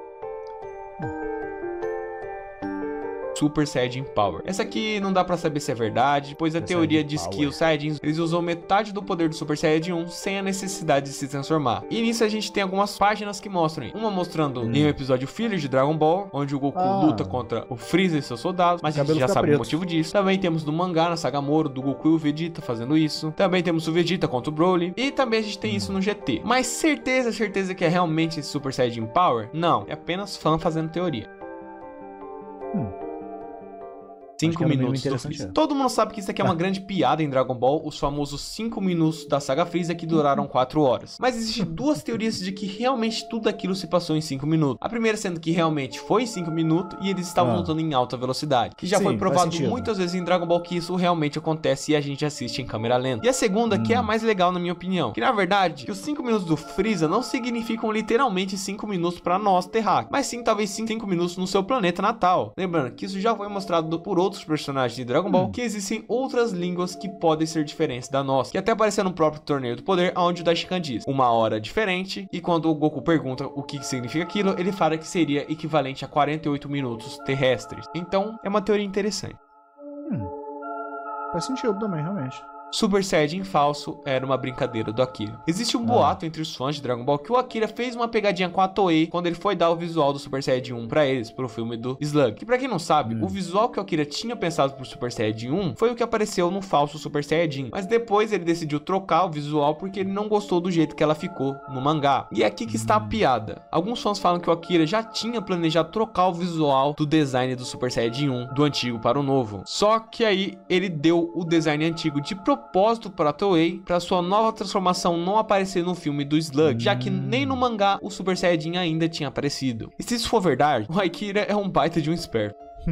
Super Saiyajin Power. Essa aqui não dá pra saber se é verdade, pois a Super teoria Saiyajin diz Power. que os Saiyajins eles usam metade do poder do Super Saiyajin um sem a necessidade de se transformar. E nisso a gente tem algumas páginas que mostram, uma mostrando hum. em um episódio Filler de Dragon Ball, onde o Goku ah. luta contra o Freeza e seus soldados, mas a gente já sabe preto. o motivo disso. Também temos no mangá, na saga Moro, do Goku e o Vegeta fazendo isso. Também temos o Vegeta contra o Broly. E também a gente tem hum. isso no G T. Mas certeza, certeza que é realmente esse Super Saiyajin Power? Não, é apenas fã fazendo teoria. Hum. cinco minutos do Freeza. Todo mundo sabe que isso aqui é uma grande piada em Dragon Ball, os famosos cinco minutos da saga Freeza que duraram quatro horas. Mas existem duas teorias de que realmente tudo aquilo se passou em cinco minutos. A primeira sendo que realmente foi em cinco minutos e eles estavam ah. lutando em alta velocidade, que já Sim, foi provado muitas vezes em Dragon Ball que isso realmente acontece e a gente assiste em câmera lenta. E a segunda, hum. que é a mais legal na minha opinião, que na verdade, que os cinco minutos do Freeza não significam literalmente cinco minutos para nós terráqueos, mas sim talvez cinco minutos no seu planeta natal. Lembrando que isso já foi mostrado por outros personagens de Dragon Ball, hum. que existem outras línguas que podem ser diferentes da nossa, que até apareceu no próprio Torneio do Poder, onde o Daishikan diz uma hora diferente, e quando o Goku pergunta o que significa aquilo, ele fala que seria equivalente a quarenta e oito minutos terrestres. Então, é uma teoria interessante. Hum. Faz sentido também, realmente. Super Saiyajin falso era uma brincadeira do Akira. Existe um boato ah. entre os fãs de Dragon Ball que o Akira fez uma pegadinha com a Toei quando ele foi dar o visual do Super Saiyajin um pra eles, pro filme do Slug. Que pra quem não sabe, hum. o visual que o Akira tinha pensado pro Super Saiyajin um foi o que apareceu no falso Super Saiyajin. Mas depois ele decidiu trocar o visual porque ele não gostou do jeito que ela ficou no mangá. E é aqui que está a piada. Alguns fãs falam que o Akira já tinha planejado trocar o visual do design do Super Saiyajin um, do antigo para o novo. Só que aí ele deu o design antigo de propósito propósito para a Toei, para sua nova transformação não aparecer no filme do Slug, hum. já que nem no mangá o Super Saiyajin ainda tinha aparecido. E se isso for verdade, o Akira é um baita de um esperto.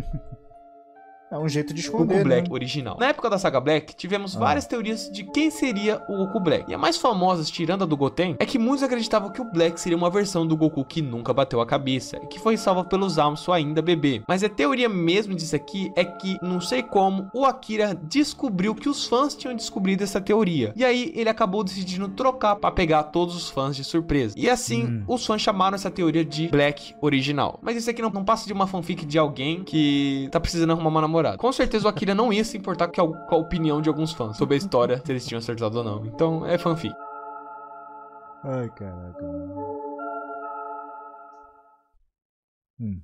É um jeito de esconder, Goku Black né? original. Na época da saga Black, tivemos ah. várias teorias de quem seria o Goku Black. E a mais famosa, tirando a do Goten, é que muitos acreditavam que o Black seria uma versão do Goku que nunca bateu a cabeça e que foi salva pelos Zamasu ainda bebê. Mas a teoria mesmo disso aqui é que, não sei como, o Akira descobriu que os fãs tinham descobrido essa teoria. E aí ele acabou decidindo trocar para pegar todos os fãs de surpresa. E assim, hum. os fãs chamaram essa teoria de Black original. Mas isso aqui não, não passa de uma fanfic de alguém que tá precisando arrumar uma namorada. Com certeza o Akira não ia se importar com a, com a opinião de alguns fãs sobre a história, se eles tinham acertado ou não. Então é fanfic. Ai, caraca. Hum.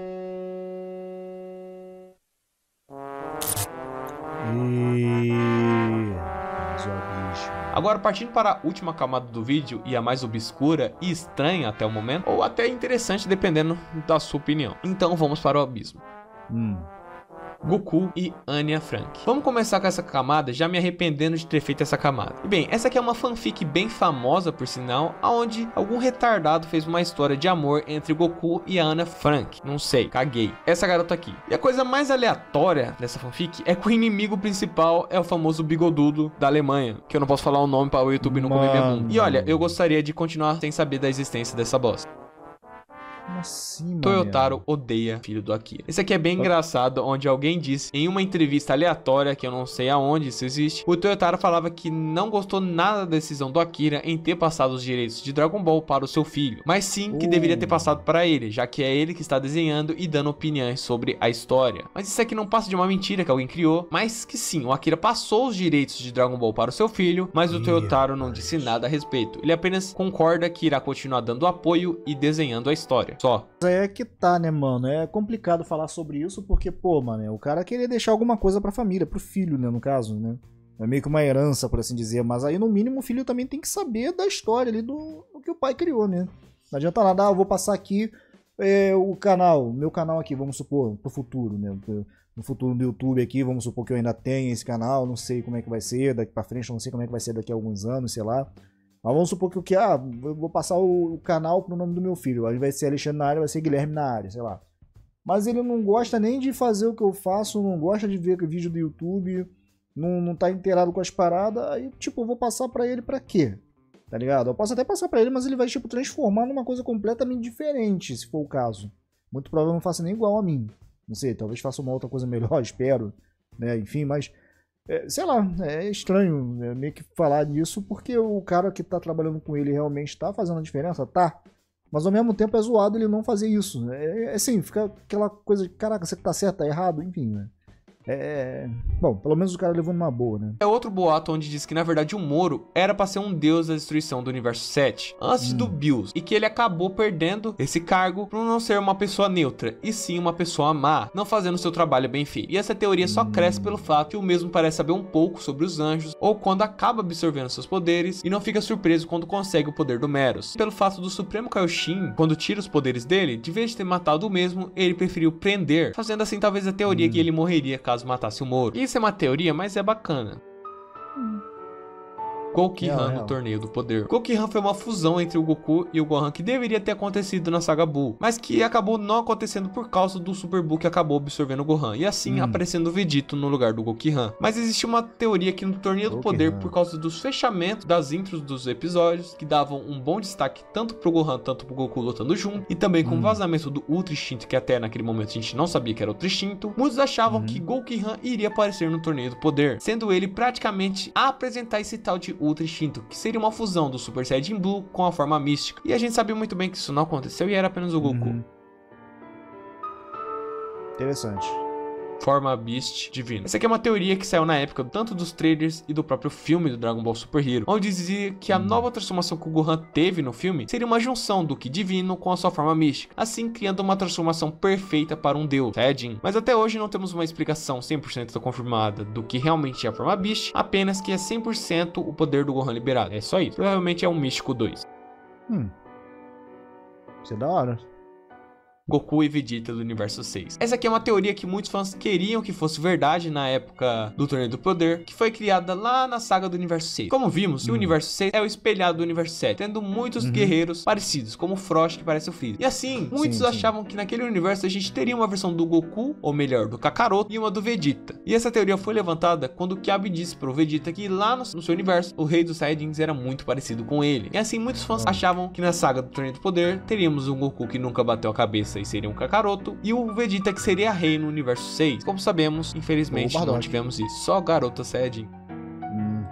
E... Agora, partindo para a última camada do vídeo e a mais obscura e estranha até o momento, ou até interessante dependendo da sua opinião. Então vamos para o abismo. Hum. Goku e Anya Frank. Vamos começar com essa camada já me arrependendo de ter feito essa camada. E bem, essa aqui é uma fanfic bem famosa por sinal, onde algum retardado fez uma história de amor entre Goku e a Anya Frank. Não sei, caguei. Essa garota aqui. E a coisa mais aleatória dessa fanfic é que o inimigo principal é o famoso bigodudo da Alemanha, que eu não posso falar o nome para o YouTube não comer minha bunda. E olha, eu gostaria de continuar sem saber da existência dessa bosta. Como assim, Toyotaro odeia filho do Akira. Esse aqui é bem engraçado, onde alguém disse em uma entrevista aleatória, que eu não sei aonde isso existe, o Toyotaro falava que não gostou nada da decisão do Akira em ter passado os direitos de Dragon Ball para o seu filho, mas sim que uh. deveria ter passado para ele, já que é ele que está desenhando e dando opiniões sobre a história. Mas isso aqui não passa de uma mentira que alguém criou, mas que sim, o Akira passou os direitos de Dragon Ball para o seu filho, mas o Toyotaro não disse nada a respeito. Ele apenas concorda que irá continuar dando apoio e desenhando a história. Só. É que tá, né, mano? É complicado falar sobre isso porque, pô, mano, o cara queria deixar alguma coisa pra família, pro filho, né, no caso, né? É meio que uma herança, por assim dizer. Mas aí, no mínimo, o filho também tem que saber da história ali do, do que o pai criou, né? Não adianta nada, ah, eu vou passar aqui é, o canal, meu canal aqui, vamos supor, pro futuro, né? No futuro do YouTube aqui, vamos supor que eu ainda tenha esse canal, não sei como é que vai ser daqui pra frente, não sei como é que vai ser daqui a alguns anos, sei lá. Mas vamos supor que o que, ah, eu vou passar o, o canal pro nome do meu filho, ao invés de ser Alexandre na área, vai ser Guilherme na área, sei lá. Mas ele não gosta nem de fazer o que eu faço, não gosta de ver vídeo do YouTube, não, não tá inteirado com as paradas, aí tipo, eu vou passar pra ele pra quê? Tá ligado? Eu posso até passar pra ele, mas ele vai tipo transformar numa coisa completamente diferente, se for o caso. Muito provavelmente não faça nem igual a mim. Não sei, talvez faça uma outra coisa melhor, espero, né, enfim, mas, é, sei lá, é estranho né, meio que falar nisso, porque o cara que tá trabalhando com ele realmente tá fazendo a diferença, tá, mas ao mesmo tempo é zoado ele não fazer isso, é, é assim, fica aquela coisa de, caraca, você que tá certo, tá errado, enfim, né. É... Bom, pelo menos o cara levou numa boa, né? É outro boato onde diz que na verdade o Moro era pra ser um deus da destruição do universo sete antes hum. do Bills, e que ele acabou perdendo esse cargo por não ser uma pessoa neutra, e sim uma pessoa má, não fazendo seu trabalho bem feito. E essa teoria só hum. cresce pelo fato que o mesmo parece saber um pouco sobre os anjos, ou quando acaba absorvendo seus poderes, e não fica surpreso quando consegue o poder do Meros. Pelo fato do Supremo Kaioshin, quando tira os poderes dele, de vez de ter matado o mesmo, ele preferiu prender, fazendo assim talvez a teoria hum. que ele morreria caso matasse o Moro. Isso é uma teoria, mas é bacana. Hum. Goukihan no Torneio do Poder. Goukihan foi uma fusão entre o Goku e o Gohan que deveria ter acontecido na saga Buu, mas que acabou não acontecendo por causa do Super Buu que acabou absorvendo o Gohan, e assim hum. aparecendo o Vegito no lugar do Goukihan. Mas existe uma teoria que no Torneio do Goukihan. Poder, por causa dos fechamentos das intros dos episódios, que davam um bom destaque tanto pro Gohan, tanto pro Goku lutando junto, e também com o hum. vazamento do Ultra Instinto, que até naquele momento a gente não sabia que era Ultra Instinto, muitos achavam hum. que Goukihan iria aparecer no Torneio do Poder, sendo ele praticamente a apresentar esse tal de Ultra Instinto, que seria uma fusão do Super Saiyajin Blue com a forma mística. E a gente sabia muito bem que isso não aconteceu e era apenas o Goku. Uhum. Interessante. Forma Beast divina. Essa aqui é uma teoria que saiu na época tanto dos trailers e do próprio filme do Dragon Ball Super Hero, onde dizia que a nova transformação que o Gohan teve no filme seria uma junção do Ki divino com a sua forma mística, assim criando uma transformação perfeita para um deus, Saiyajin. Mas até hoje não temos uma explicação cem por cento confirmada do que realmente é a forma Beast, apenas que é cem por cento o poder do Gohan liberado. É só isso. Provavelmente é um Místico dois. Hum. Isso é da hora. Goku e Vegeta do universo seis. Essa aqui é uma teoria que muitos fãs queriam que fosse verdade na época do Torneio do Poder, que foi criada lá na saga do universo seis. Como vimos, uhum. o universo seis é o espelhado do universo sete, tendo muitos uhum. guerreiros parecidos, como o Frost que parece o Freeza. E assim, muitos sim, achavam sim. que naquele universo a gente teria uma versão do Goku, ou melhor, do Kakaroto, e uma do Vegeta. E essa teoria foi levantada quando o Kyuubi disse pro Vegeta que lá no, no seu universo, o rei dos Saiyajins era muito parecido com ele. E assim, muitos fãs uhum. achavam que na saga do Torneio do Poder, teríamos um Goku que nunca bateu a cabeça e seria um Kakaroto, e o Vegeta que seria rei no universo seis. Como sabemos, infelizmente não tivemos isso, só Garota Saiyajin. Hum.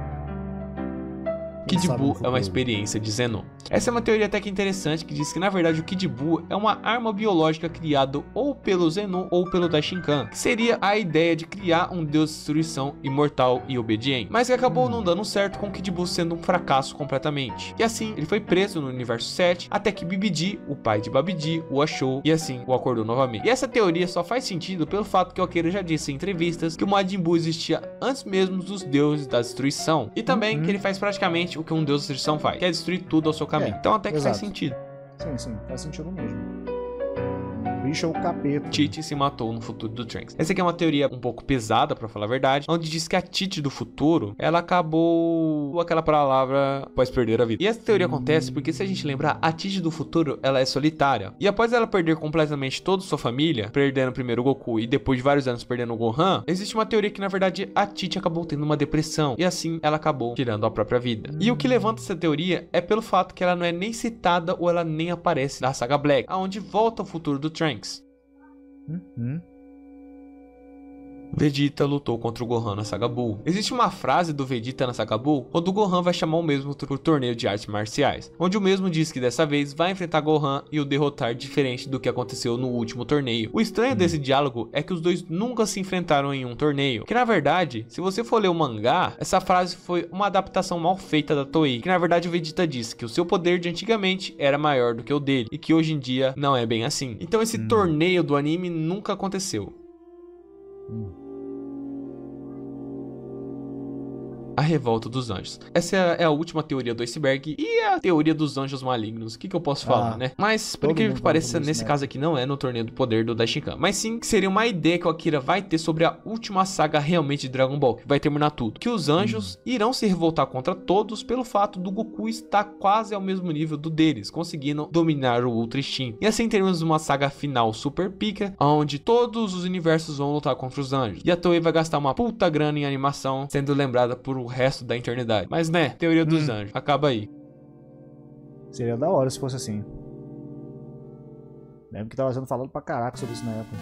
Kid Buu é uma experiência de Zenon. Essa é uma teoria até que interessante que diz que na verdade o Kid Buu é uma arma biológica criada ou pelo Zenon ou pelo Daishinkan, que seria a ideia de criar um deus de destruição imortal e obediente, mas que acabou não dando certo com o Kid Buu sendo um fracasso completamente. E assim, ele foi preso no universo sete até que Bibidi, o pai de Babidi, o achou e assim o acordou novamente. E essa teoria só faz sentido pelo fato que o Akira já disse em entrevistas que o Majin Buu existia antes mesmo dos deuses da destruição, e também uhum. que ele faz praticamente o que um deus de destruição faz, que é destruir tudo ao seu caminho. É, então até que exato. Faz sentido. Sim, sim, faz sentido mesmo. O bicho é o capeta. Tite se matou no futuro do Trunks. Essa aqui é uma teoria um pouco pesada, pra falar a verdade, onde diz que a Tite do futuro, ela acabou aquela palavra após perder a vida. E essa teoria hum. acontece porque, se a gente lembrar, a Tite do futuro, ela é solitária. E após ela perder completamente toda sua família, perdendo primeiro o Goku e depois de vários anos perdendo o Gohan, existe uma teoria que, na verdade, a Tite acabou tendo uma depressão. E assim, ela acabou tirando a própria vida. E o que levanta essa teoria é pelo fato que ela não é nem citada ou ela nem aparece na saga Black, aonde volta o futuro do Trunks. Uhum. Vegeta lutou contra o Gohan na saga Buu. Existe uma frase do Vegeta na saga Buu, onde o Gohan vai chamar o mesmo por torneio de artes marciais, onde o mesmo diz que dessa vez vai enfrentar Gohan e o derrotar diferente do que aconteceu no último torneio. O estranho desse diálogo é que os dois nunca se enfrentaram em um torneio, que na verdade, se você for ler o mangá, essa frase foi uma adaptação mal feita da Toei, que na verdade o Vegeta disse que o seu poder de antigamente era maior do que o dele, e que hoje em dia não é bem assim. Então esse hum. torneio do anime nunca aconteceu. Hum. a revolta dos anjos. Essa é a última teoria do iceberg e é a teoria dos anjos malignos. O que, que eu posso falar, Ah, né? Mas, por incrível que pareça, nesse caso aqui não é no torneio do poder do Daishinkan, mas sim que seria uma ideia que o Akira vai ter sobre a última saga realmente de Dragon Ball, que vai terminar tudo. Que os anjos hum. irão se revoltar contra todos pelo fato do Goku estar quase ao mesmo nível do deles, conseguindo dominar o Ultra Instinto. E assim teremos uma saga final super pica, onde todos os universos vão lutar contra os anjos. E a Toei vai gastar uma puta grana em animação, sendo lembrada por o resto da eternidade. Mas né, teoria dos hum. anjos, acaba aí. Seria da hora se fosse assim. Lembro que tava sendo falado pra caraca sobre isso na época.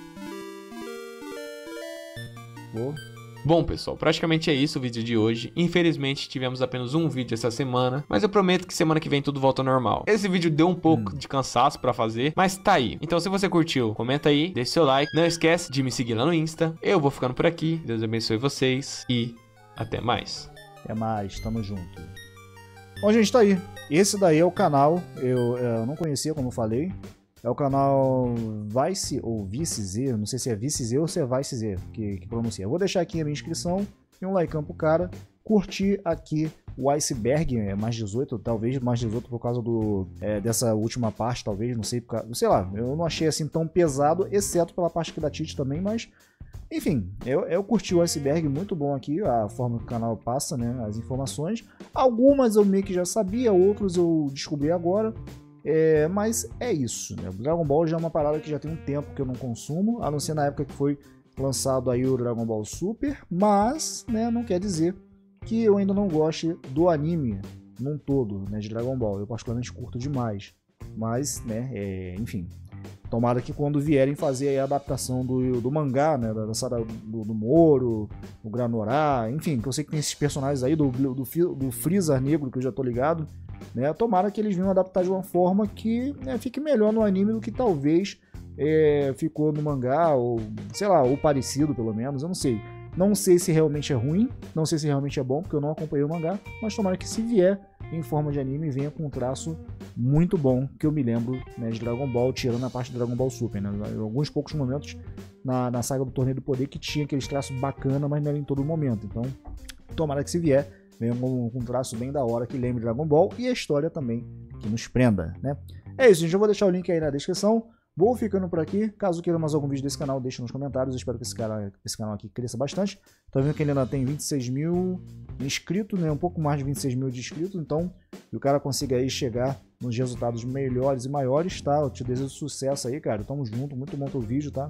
Pô. Bom, pessoal, praticamente é isso o vídeo de hoje. Infelizmente, tivemos apenas um vídeo essa semana, mas eu prometo que semana que vem tudo volta ao normal. Esse vídeo deu um pouco hum. de cansaço pra fazer, mas tá aí. Então, se você curtiu, comenta aí, deixa seu like. Não esquece de me seguir lá no Insta. Eu vou ficando por aqui. Deus abençoe vocês e até mais. Até mais, tamo junto. Bom, gente, tá aí. Esse daí é o canal, eu, eu não conhecia, como eu falei. É o canal Vice ou Vice Z, não sei se é Vice Z ou se é Vice Z que, que pronuncia. Eu vou deixar aqui a minha inscrição e um like pro cara. Curtir aqui o Iceberg, é mais dezoito, talvez mais dezoito por causa do, é, dessa última parte, talvez, não sei, por causa, sei lá, eu não achei assim tão pesado, exceto pela parte aqui da Tite também, mas enfim, eu, eu curti o Iceberg, muito bom aqui, a forma que o canal passa, né, as informações. Algumas eu meio que já sabia, outros eu descobri agora. É, mas é isso, né? O Dragon Ball já é uma parada que já tem um tempo que eu não consumo, a não ser na época que foi lançado aí o Dragon Ball Super, mas, né, não quer dizer que eu ainda não goste do anime num todo, né, de Dragon Ball. Eu particularmente curto demais, mas, né, é, enfim, tomara que quando vierem fazer aí a adaptação do, do mangá, né, da saga do, do Moro, o Granorá, enfim, que eu sei que tem esses personagens aí, do, do, do Freeza negro, que eu já tô ligado, né, tomara que eles venham adaptar de uma forma que, né, fique melhor no anime do que talvez é, ficou no mangá, ou sei lá, ou parecido pelo menos, eu não sei. Não sei se realmente é ruim, não sei se realmente é bom, porque eu não acompanhei o mangá, mas tomara que se vier em forma de anime venha com um traço muito bom, que eu me lembro, né, de Dragon Ball, tirando a parte do Dragon Ball Super, né, em alguns poucos momentos na, na saga do Torneio do Poder que tinha aqueles traços bacana, mas não era em todo momento, então tomara que se vier venha com um traço bem da hora que lembre Dragon Ball e a história também que nos prenda, né. É isso, gente, eu vou deixar o link aí na descrição. Vou ficando por aqui. Caso queira mais algum vídeo desse canal, deixe nos comentários. Eu espero que esse, cara, esse canal aqui cresça bastante. Tá vendo que ele ainda tem vinte e seis mil inscritos, né? Um pouco mais de vinte e seis mil de inscritos. Então, que o cara consiga aí chegar nos resultados melhores e maiores, tá? Eu te desejo sucesso aí, cara. Tamo junto. Muito bom teu vídeo, tá?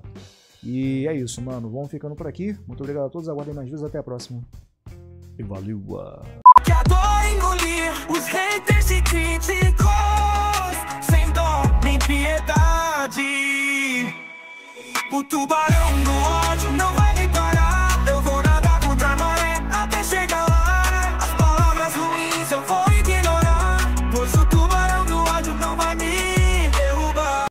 E é isso, mano. Vamos ficando por aqui. Muito obrigado a todos. Aguardem mais vídeos. Até a próxima. E valeu! Que adoro engolir os haters e críticos sem dó nem piedade. O tubarão no ar.